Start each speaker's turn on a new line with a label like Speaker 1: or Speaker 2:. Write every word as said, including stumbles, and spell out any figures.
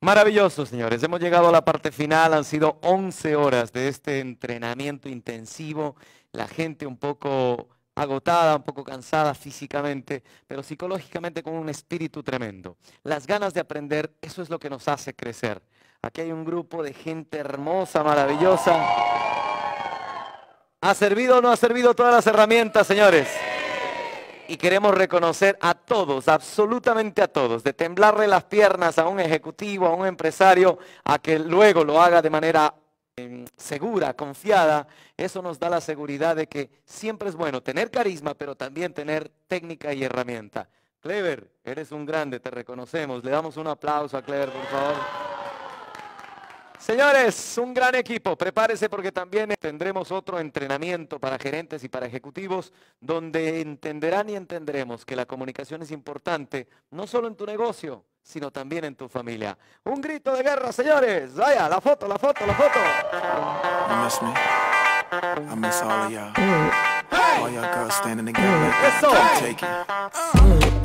Speaker 1: Maravilloso, señores. Hemos llegado a la parte final. Han sido once horas de este entrenamiento intensivo. La gente un poco agotada, un poco cansada físicamente, pero psicológicamente con un espíritu tremendo. Las ganas de aprender, eso es lo que nos hace crecer. Aquí hay un grupo de gente hermosa, maravillosa. ¿Ha servido o no ha servido todas las herramientas, señores? Y queremos reconocer a todos, absolutamente a todos, de temblarle las piernas a un ejecutivo, a un empresario, a que luego lo haga de manera eh, segura, confiada. Eso nos da la seguridad de que siempre es bueno tener carisma, pero también tener técnica y herramienta. Clever, eres un grande, te reconocemos. Le damos un aplauso a Clever, por favor. Señores, un gran equipo, prepárese porque también tendremos otro entrenamiento para gerentes y para ejecutivos donde entenderán y entenderemos que la comunicación es importante no solo en tu negocio, sino también en tu familia. Un grito de guerra, señores. Vaya, la foto, la foto, la foto.
Speaker 2: You miss me? I miss all of y'all. All y'all girls standing together like that.
Speaker 1: Eso.
Speaker 2: Take it.